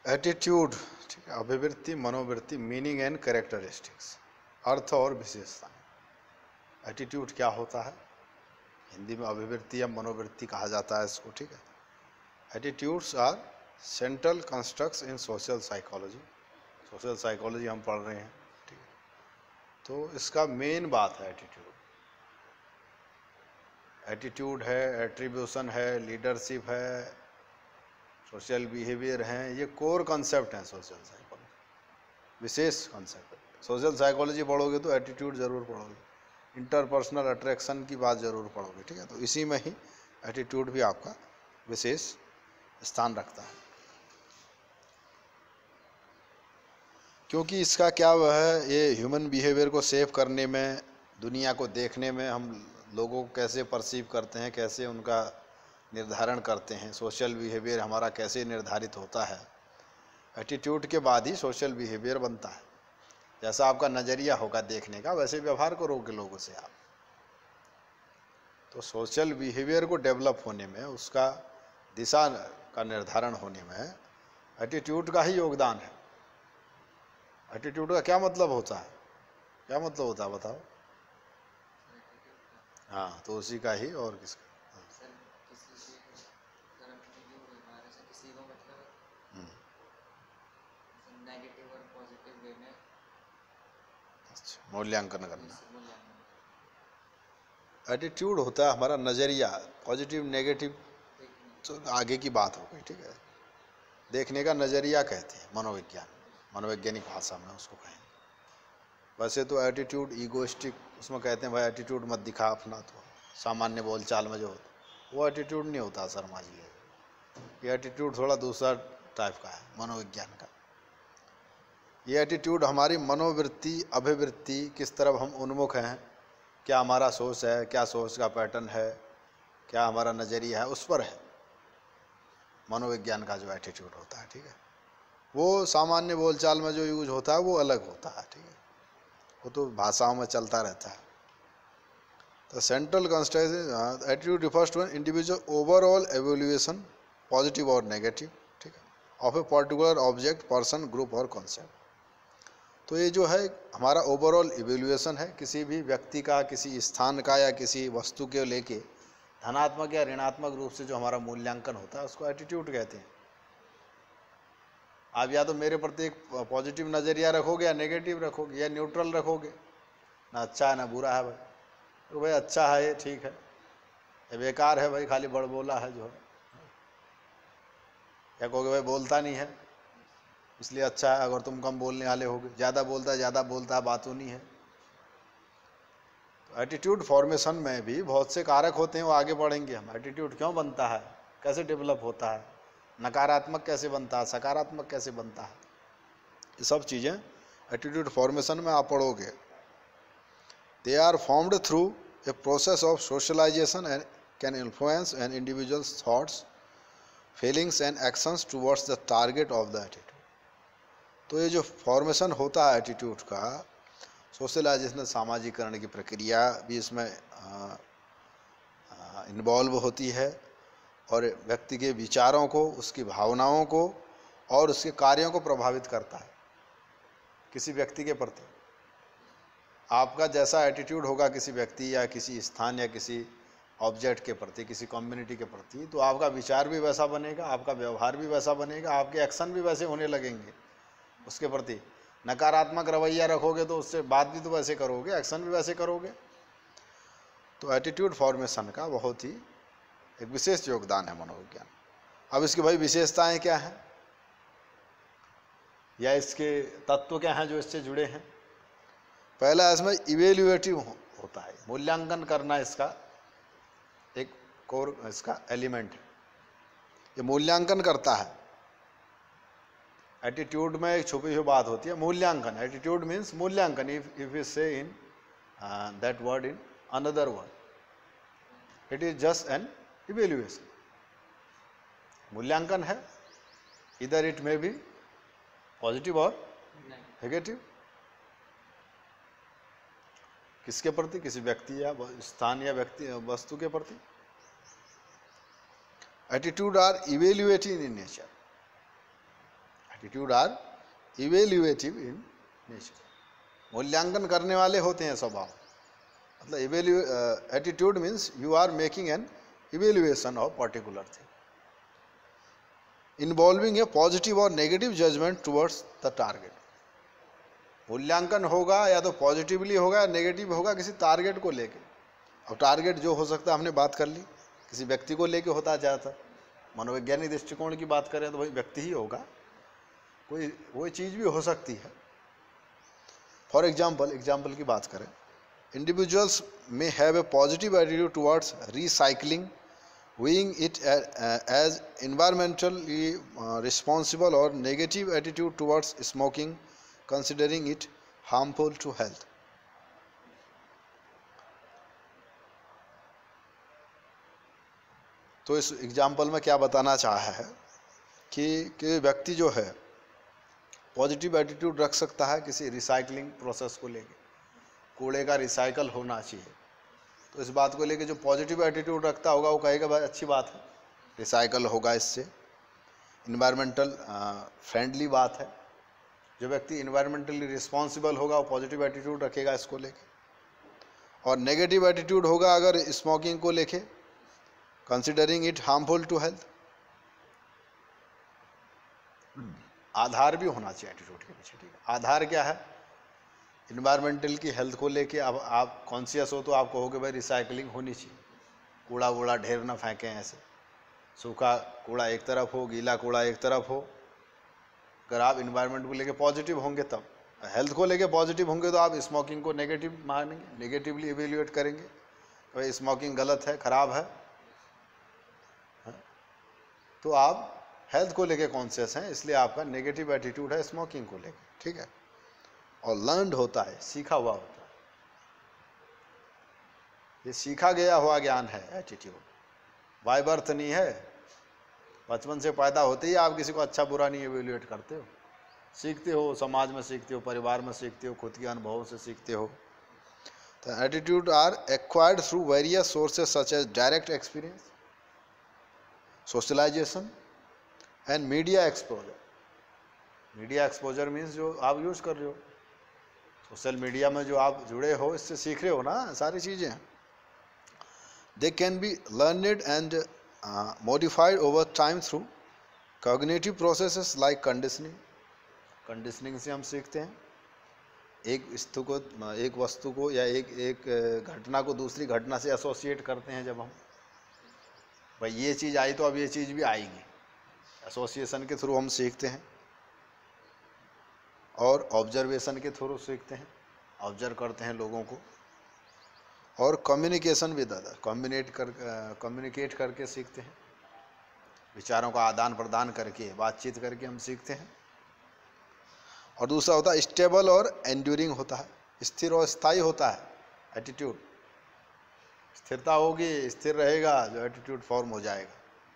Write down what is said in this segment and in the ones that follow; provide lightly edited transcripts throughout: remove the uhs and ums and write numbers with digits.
Attitude, ठीक है, अभिवृत्ति, मनोवृत्ति, मीनिंग एंड कैरेक्टरिस्टिक्स, अर्थ और विशेषताएं। एटीट्यूड क्या होता है? हिंदी में अभिवृत्ति या मनोवृत्ति कहा जाता है इसको, ठीक है। Attitudes are central constructs in social psychology. Social psychology हम पढ़ रहे हैं, ठीक है। तो इसका मेन बात है एटीट्यूड। एटीट्यूड है, एट्रीब्यूशन है, लीडरशिप है, सोशल बिहेवियर हैं, ये कोर कॉन्सेप्ट हैं सोशल साइकोलॉजी, विशेष कॉन्सेप्ट। सोशल साइकोलॉजी पढ़ोगे तो एटीट्यूड जरूर पढ़ोगे, इंटरपर्सनल अट्रैक्शन की बात जरूर पढ़ोगे, ठीक है। तो इसी में ही एटीट्यूड भी आपका विशेष स्थान रखता है, क्योंकि इसका क्या वह है, ये ह्यूमन बिहेवियर को सेव करने में, दुनिया को देखने में, हम लोगों को कैसे परसीव करते हैं, कैसे उनका निर्धारण करते हैं, सोशल बिहेवियर हमारा कैसे निर्धारित होता है। एटीट्यूड के बाद ही सोशल बिहेवियर बनता है। जैसा आपका नज़रिया होगा देखने का, वैसे व्यवहार करोगे लोगों से आप। तो सोशल बिहेवियर को डेवलप होने में, उसका दिशा का निर्धारण होने में एटीट्यूड का ही योगदान है। एटीट्यूड का क्या मतलब होता है? क्या मतलब होता है बताओ? हाँ, तो उसी का ही, और किसका? मूल्यांकन करना। एटीट्यूड होता है हमारा नज़रिया, पॉजिटिव नेगेटिव तो आगे की बात हो गई, ठीक है। देखने का नज़रिया कहते हैं मनोविज्ञान, मनोवैज्ञानिक भाषा में उसको कहें। वैसे तो एटीट्यूड ईगोइस्टिक, उसमें कहते हैं भाई एटीट्यूड मत दिखा अपना, तो सामान्य बोलचाल में जो होता वो एटीट्यूड नहीं होता शर्मा जी। ये एटीट्यूड थोड़ा दूसरा टाइप का है मनोविज्ञान का। ये एटीट्यूड हमारी मनोवृत्ति, अभिवृत्ति, किस तरफ हम उन्मुख हैं, क्या हमारा सोच है, क्या सोच का पैटर्न है, क्या हमारा नज़रिया है, उस पर है मनोविज्ञान का जो एटीट्यूड होता है, ठीक है। वो सामान्य बोलचाल में जो यूज होता है वो अलग होता है, ठीक है, वो तो भाषाओं में चलता रहता है। तो central construction attitude refers to an individual overall evaluation, positive और नेगेटिव, ठीक है, of a particular object, person, group और कॉन्सेप्ट। तो ये जो है हमारा ओवरऑल इवेल्युएशन है किसी भी व्यक्ति का, किसी स्थान का या किसी वस्तु के लेके धनात्मक या ऋणात्मक रूप से जो हमारा मूल्यांकन होता है उसको एटीट्यूड कहते हैं। आप या तो मेरे प्रति एक पॉजिटिव नज़रिया रखोगे या नेगेटिव रखोगे या न्यूट्रल रखोगे, ना अच्छा है ना बुरा है भाई, तो भाई अच्छा है ये ठीक है, ये बेकार है भाई खाली बड़बोला है जो है, या कहोगे भाई बोलता नहीं है इसलिए अच्छा है, अगर तुम कम बोलने वाले होगे, ज़्यादा बोलता है बातों नहीं है। तो एटीट्यूड फॉर्मेशन में भी बहुत से कारक होते हैं, वो आगे बढ़ेंगे हम। एटीट्यूड क्यों बनता है, कैसे डेवलप होता है, नकारात्मक कैसे बनता है, सकारात्मक कैसे बनता है, ये सब चीज़ें एटीट्यूड फॉर्मेशन में आप पढ़ोगे। They are formed through a process of socialisation and can influence an individual's thoughts, feelings and actions towards the target of the attitude. तो ये जो फॉर्मेशन होता है एटीट्यूड का, सोशलाइजेशन, सामाजिकरण की प्रक्रिया भी इसमें इन्वॉल्व होती है, और व्यक्ति के विचारों को, उसकी भावनाओं को और उसके कार्यों को प्रभावित करता है। किसी व्यक्ति के प्रति आपका जैसा एटीट्यूड होगा किसी व्यक्ति या किसी स्थान या किसी ऑब्जेक्ट के प्रति, किसी कम्युनिटी के प्रति, तो आपका विचार भी वैसा बनेगा, आपका व्यवहार भी वैसा बनेगा, आपके एक्शन भी वैसे होने लगेंगे उसके प्रति। नकारात्मक रवैया रखोगे तो उससे बात भी तो वैसे करोगे, एक्शन भी वैसे करोगे। तो एटीट्यूड फॉर्मेशन का बहुत ही एक विशेष योगदान है मनोविज्ञान। अब इसकी भाई विशेषताएं क्या हैं या इसके तत्व क्या हैं जो इससे जुड़े हैं? पहला इसमें इवेल्युएटिव होता है, मूल्यांकन करना इसका एक कोर इसका एलिमेंट है, ये मूल्यांकन करता है। एटीट्यूड में एक छुपी हुई बात होती है मूल्यांकन। एटीट्यूड मीन्स मूल्यांकन, if you say in that word in another word, it is just an evaluation. मूल्यांकन है, इधर इट मे बी पॉजिटिव और नेगेटिव। किसके प्रति? किसी व्यक्ति या स्थान या व्यक्ति वस्तु के प्रति। Attitude are evaluating in nature. Attitude are evaluative in nature, मूल्यांकन करने वाले होते हैं स्वभाव। मतलब attitude means you are making an evaluation of particular thing involving a positive और negative judgement towards the target. मूल्यांकन होगा या तो पॉजिटिवली होगा या नेगेटिव होगा किसी टारगेट को लेके। अब टारगेट जो हो सकता है हमने बात कर ली, किसी व्यक्ति को लेके होता है ज़्यादातर। मनोवैज्ञानिक दृष्टिकोण की बात करें तो वही व्यक्ति ही होगा, कोई चीज़ भी हो सकती है। फॉर एग्जाम्पल की बात करें, इंडिविजुअल्स में have a positive attitude towards recycling, viewing it as environmentally responsible, or negative attitude towards smoking, considering it harmful to health. तो इस एग्जाम्पल में क्या बताना चाहा है कि व्यक्ति जो है पॉजिटिव एटीट्यूड रख सकता है किसी रिसाइकलिंग प्रोसेस को लेके, कूड़े का रिसाइकल होना चाहिए। तो इस बात को लेके जो पॉजिटिव एटीट्यूड रखता होगा वो कहेगा भाई अच्छी बात है, रिसाइकल होगा, इससे इन्वायरमेंटल फ्रेंडली बात है। जो व्यक्ति इन्वायरमेंटली रिस्पॉन्सिबल होगा वो पॉजिटिव एटीट्यूड रखेगा इसको लेके। और नेगेटिव एटीट्यूड होगा अगर स्मोकिंग को लेके, considering it harmful to health. आधार भी होना चाहिए एटीट्यूड के पीछे, ठीक है। आधार क्या है? इन्वायरमेंटल की हेल्थ को लेके अब आप कॉन्शियस हो तो आप कहोगे भाई रिसाइकलिंग होनी चाहिए, कूड़ा वूड़ा ढेर ना फेंकें, ऐसे सूखा कूड़ा एक तरफ हो, गीला कूड़ा एक तरफ हो। अगर आप इन्वायरमेंट को लेके पॉजिटिव होंगे तब, हेल्थ को लेके पॉजिटिव होंगे तो आप स्मोकिंग को नेगेटिव मानेंगे, नेगेटिवली इवेल्युएट करेंगे, भाई स्मोकिंग गलत है, खराब है। तो आप हेल्थ को लेके कॉन्शियस हैं, इसलिए आपका नेगेटिव एटीट्यूड है स्मोकिंग को लेके, ठीक है। और लर्नड होता है, सीखा हुआ होता है, ये सीखा गया हुआ ज्ञान है एटीट्यूड, बाय बर्थ नहीं है। बचपन से पैदा होते ही आप किसी को अच्छा बुरा नहीं इवेल्युएट करते हो, सीखते हो, समाज में सीखते हो, परिवार में सीखते हो, खुद के अनुभवों से सीखते हो। तो attitude are acquired through various sources such as direct experience, socialisation and media exposure. Media exposure means जो आप यूज कर रहे हो, सोशल मीडिया में जो आप जुड़े हो, इससे सीख रहे हो ना सारी चीज़ें। They can be learned and modified over time through cognitive processes like conditioning. Conditioning से हम सीखते हैं, एक वस्तु को या एक घटना को दूसरी घटना से एसोसिएट करते हैं। जब हम भाई ये चीज़ आई तो अब ये चीज़ भी आएगी, एसोसिएशन के थ्रू हम सीखते हैं। और ऑब्जर्वेशन के थ्रू सीखते हैं, ऑब्जर्व करते हैं लोगों को। और कम्युनिकेशन विद अदर, कम्युनिकेट करके सीखते हैं, विचारों का आदान प्रदान करके, बातचीत करके हम सीखते हैं। और दूसरा होता है स्टेबल और एंड्यूरिंग होता है, स्थिर और स्थायी होता है एटीट्यूड। स्थिरता होगी, स्थिर रहेगा जो एटीट्यूड फॉर्म हो जाएगा।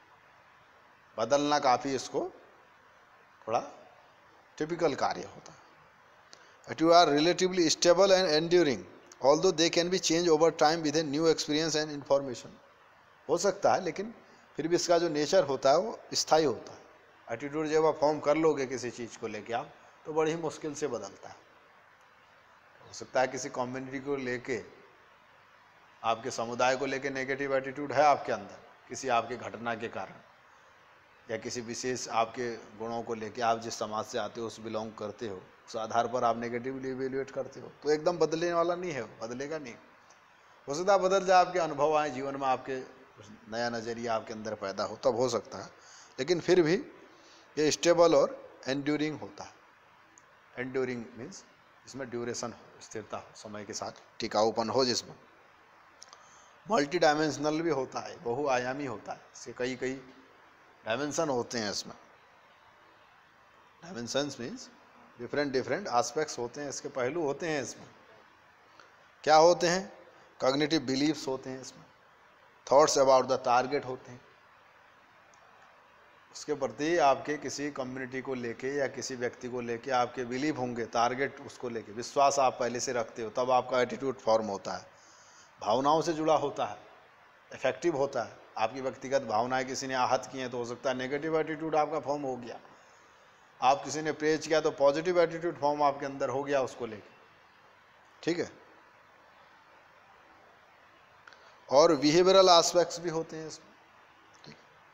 बदलना काफ़ी इसको थोड़ा टिपिकल कार्य होता है। Attitude are relatively stable and enduring although they can be change over time with a new experience and information. हो सकता है लेकिन फिर भी इसका जो नेचर होता है वो स्थायी होता है। एटीट्यूड जब आप फॉर्म कर लोगे किसी चीज़ को लेके आप, तो बड़ी ही मुश्किल से बदलता है। हो सकता है किसी कम्युनिटी को लेके, आपके समुदाय को लेके नेगेटिव एटीट्यूड है आपके अंदर, किसी आपके घटना के कारण, या किसी विशेष आपके गुणों को लेके, आप जिस समाज से आते हो, उस बिलोंग करते हो, उस आधार पर आप नेगेटिवली इवेल्युएट करते हो, तो एकदम बदलने वाला नहीं है, बदलेगा नहीं। हो सकता है बदल जाए, आपके अनुभव आए जीवन में, आपके नया नज़रिया आपके अंदर पैदा हो, तब हो सकता है। लेकिन फिर भी ये स्टेबल और एंड्यूरिंग होता है। एंड्यूरिंग मीन्स इसमें ड्यूरेशन हो, स्थिरता हो, समय के साथ टिकाऊपन हो जिसमें। मल्टी डायमेंशनल भी होता है, बहुआयामी होता है, इसके कई डायमेंशन होते हैं इसमें। डायमेंशंस मीन्स डिफरेंट एस्पेक्ट्स होते हैं, इसके पहलू होते हैं इसमें। क्या होते हैं? कॉग्निटिव बिलीफ्स होते हैं इसमें, थॉट्स अबाउट द टारगेट होते हैं, उसके प्रति आपके किसी कम्युनिटी को लेके या किसी व्यक्ति को लेके आपके बिलीव होंगे, टारगेट उसको लेके विश्वास आप पहले से रखते हो, तब आपका एटीट्यूड फॉर्म होता है। भावनाओं से जुड़ा होता है, इफेक्टिव होता है। आपकी व्यक्तिगत भावनाएं किसी ने आहत की हैं तो हो सकता है नेगेटिव एटीट्यूड आपका फॉर्म हो गया। आप किसी ने प्रेज किया तो पॉजिटिव एटीट्यूड फॉर्म आपके अंदर हो गया उसको लेके, ठीक है। और बिहेवियरल एस्पेक्ट्स भी होते हैं इसमें, ठीक।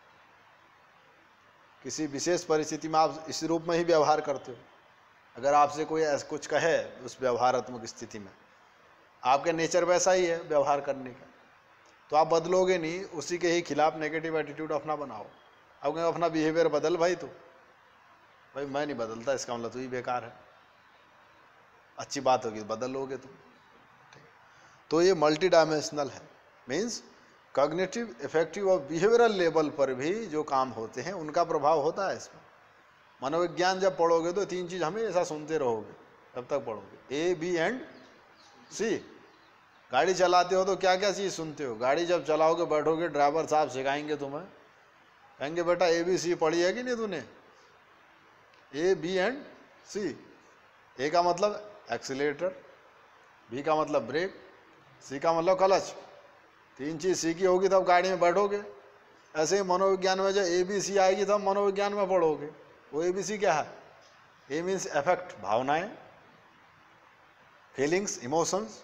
किसी विशेष परिस्थिति में आप इस रूप में ही व्यवहार करते हो। अगर आपसे कोई ऐसा कुछ कहे उस व्यवहारात्मक स्थिति में, आपके नेचर वैसा ही है व्यवहार करने का, तो आप बदलोगे नहीं, उसी के ही खिलाफ नेगेटिव एटीट्यूड अपना बनाओ। अब अपना बिहेवियर बदल भाई, तो भाई मैं नहीं बदलता, इसका मतलब तू ही बेकार है। अच्छी बात होगी बदल लोगे तुम, ठीक। तो ये मल्टी डायमेंशनल है, मीन्स कॉग्निटिव, इफेक्टिव और बिहेवियरल लेवल पर भी जो काम होते हैं उनका प्रभाव होता है इसमें। मनोविज्ञान जब पढ़ोगे तो 3 चीज़ हमेशा सुनते रहोगे तब तक पढ़ोगे, ए बी एंड सी। गाड़ी चलाते हो तो क्या क्या चीज़ सुनते हो, गाड़ी जब चलाओगे बैठोगे ड्राइवर साहब सिखाएंगे तुम्हें, कहेंगे बेटा ए बी सी पढ़ी है कि नहीं तूने, ए बी एंड सी। ए का मतलब एक्सीलेटर, बी का मतलब ब्रेक, सी का मतलब क्लच। 3 चीज़ सीखी होगी तब गाड़ी में बैठोगे। ऐसे ही मनोविज्ञान में जब ए बी सी आएगी तब मनोविज्ञान में पढ़ोगे। वो ए बी सी क्या है, ए मीन्स अफेक्ट, भावनाएं, फीलिंग्स, इमोशंस।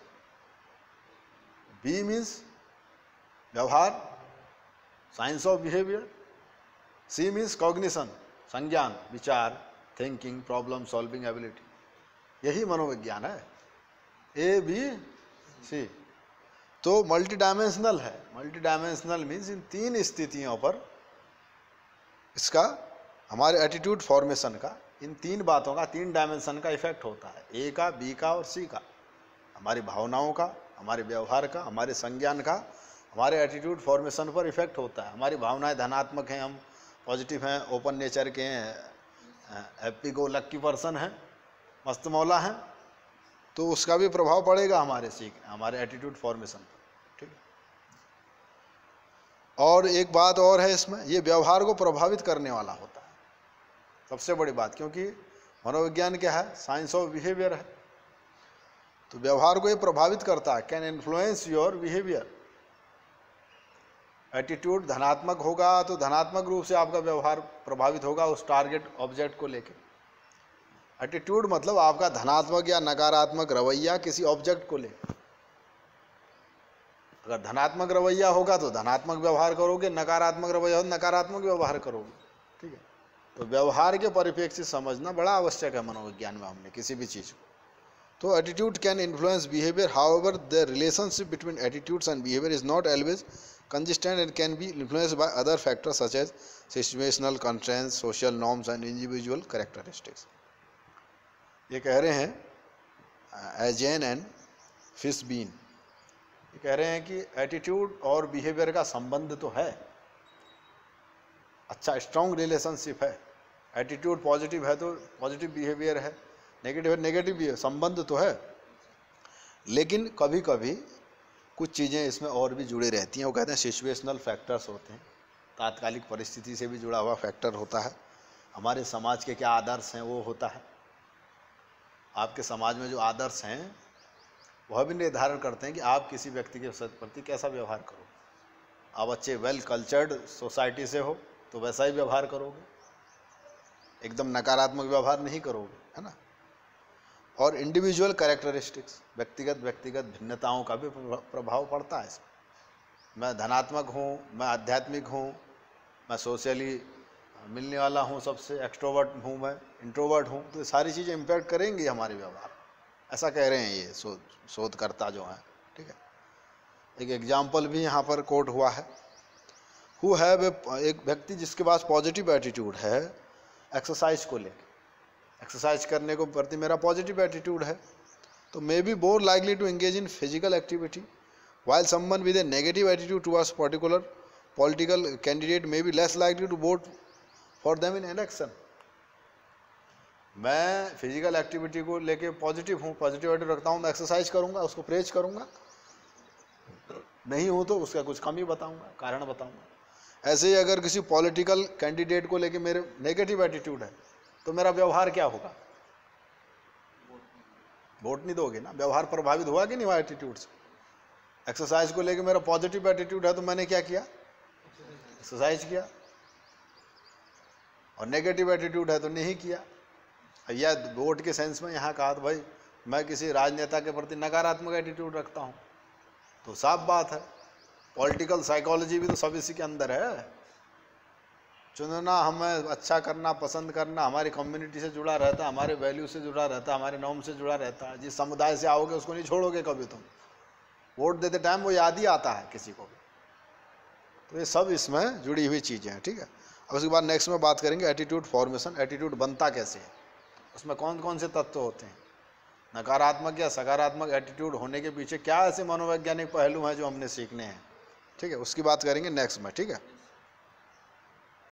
बी मीन्स व्यवहार, science of behaviour. C means cognition, संज्ञान, विचार, थिंकिंग, प्रॉब्लम सॉल्विंग एबिलिटी। यही मनोविज्ञान है, ए बी सी। तो मल्टी डायमेंशनल है। मल्टी डायमेंशनल मीन्स इन 3 स्थितियों पर इसका, हमारे एटीट्यूड फॉर्मेशन का, इन 3 बातों का, 3 डायमेंशन का इफेक्ट होता है, ए का, बी का और सी का। हमारी भावनाओं का, हमारे व्यवहार का, हमारे संज्ञान का, हमारे एटीट्यूड फॉर्मेशन पर इफेक्ट होता है। हमारी भावनाएं धनात्मक हैं, हम पॉजिटिव हैं, ओपन नेचर के हैं, हैप्पी गो लक्की पर्सन हैं, मस्त मौला हैं, तो उसका भी प्रभाव पड़ेगा हमारे एटीट्यूड फॉर्मेशन पर, ठीक है। और एक बात और है इसमें, ये व्यवहार को प्रभावित करने वाला होता है, सबसे बड़ी बात, क्योंकि मनोविज्ञान क्या है, साइंस ऑफ बिहेवियर है। तो व्यवहार को ये प्रभावित करता है, can influence your behaviour. Attitude धनात्मक होगा तो धनात्मक रूप से आपका व्यवहार प्रभावित होगा उस टारगेट ऑब्जेक्ट को लेकर। एटीट्यूड मतलब आपका धनात्मक या नकारात्मक रवैया किसी ऑब्जेक्ट को लेकर। अगर धनात्मक रवैया होगा तो धनात्मक व्यवहार करोगे, नकारात्मक रवैया हो तो नकारात्मक व्यवहार करोगे, ठीक है। तो व्यवहार के परिप्रेक्ष्य से समझना बड़ा आवश्यक है मनोविज्ञान में हमने किसी भी चीज़ को। तो attitude can influence behaviour, however the relationship between attitudes and behaviour is not always consistent and can be influenced by other factors such as situational constraints, social norms and individual characteristics. ये कह रहे हैं एजेन and Fishbein, ये कह रहे हैं कि attitude और बिहेवियर का संबंध तो है, अच्छा स्ट्रॉन्ग रिलेशनशिप है। एटीट्यूड पॉजिटिव है तो पॉजिटिव बिहेवियर है, नेगेटिव है नेगेटिव बिहेवियर, संबंध तो है। लेकिन कभी कभी कुछ चीज़ें इसमें और भी जुड़े रहती हैं, वो कहते हैं सिचुएशनल फैक्टर्स होते हैं, तात्कालिक परिस्थिति से भी जुड़ा हुआ फैक्टर होता है। हमारे समाज के क्या आदर्श हैं वो होता है, आपके समाज में जो आदर्श हैं वह भी निर्धारण करते हैं कि आप किसी व्यक्ति के प्रति कैसा व्यवहार करोगे। आप अच्छे वेल कल्चर्ड सोसाइटी से हो तो वैसा ही व्यवहार करोगे, एकदम नकारात्मक व्यवहार नहीं करोगे, है ना। और इंडिविजुअल कैरेक्टरिस्टिक्स, व्यक्तिगत भिन्नताओं का भी प्रभाव पड़ता है इसमें। मैं धनात्मक हूँ, मैं आध्यात्मिक हूँ, मैं सोशली मिलने वाला हूँ सबसे, एक्सट्रोवर्ट हूँ, मैं इंट्रोवर्ट हूँ, तो ये सारी चीज़ें इम्पैक्ट करेंगी हमारे व्यवहार, ऐसा कह रहे हैं ये शोधकर्ता जो हैं, ठीक है। एक एग्जाम्पल भी यहाँ पर कोट हुआ है, हु हैव एक व्यक्ति जिसके पास पॉजिटिव एटीट्यूड है एक्सरसाइज को लेकर, एक्सरसाइज करने को प्रति मेरा पॉजिटिव एटीट्यूड है, तो may be more likely to engage in physical activity, while someone with a negative attitude towards particular political candidate may be less likely to vote for them in election. मैं physical activity को लेके positive हूँ, positive attitude रखता हूँ, मैं exercise करूँगा, उसको praise करूँगा, नहीं हूँ तो उसका कुछ कमी बताऊँगा, कारण बताऊँगा। ऐसे ही अगर किसी पॉलिटिकल कैंडिडेट को लेके मेरे नेगेटिव एटीट्यूड है तो मेरा व्यवहार क्या होगा, वोट नहीं दोगे ना, व्यवहार प्रभावित हुआ कि नहीं हुआ एटीट्यूड से। एक्सरसाइज को लेके मेरा पॉजिटिव एटीट्यूड है तो मैंने क्या किया, एक्सरसाइज किया। और नेगेटिव एटीट्यूड है तो नहीं किया। या वोट के सेंस में यहाँ कहा तो भाई मैं किसी राजनेता के प्रति नकारात्मक एटीट्यूड रखता हूँ, तो साफ बात है पॉलिटिकल साइकोलॉजी भी तो सब इसी के अंदर है। चुनना, हमें अच्छा करना, पसंद करना हमारी कम्युनिटी से जुड़ा रहता है, हमारे वैल्यू से जुड़ा रहता है, हमारे नॉर्म से जुड़ा रहता है। जिस समुदाय से आओगे उसको नहीं छोड़ोगे कभी तुम, वोट देते टाइम वो याद ही आता है किसी को भी। तो ये सब इसमें जुड़ी हुई चीज़ें हैं, ठीक है। अब उसके बाद नेक्स्ट में बात करेंगे एटीट्यूड फॉर्मेशन। एटीट्यूड बनता कैसे है, उसमें कौन कौन से तत्व होते हैं, नकारात्मक या सकारात्मक एटीट्यूड होने के पीछे क्या ऐसे मनोवैज्ञानिक पहलू हैं जो हमने सीखने हैं, ठीक है। उसकी बात करेंगे नेक्स्ट में, ठीक है।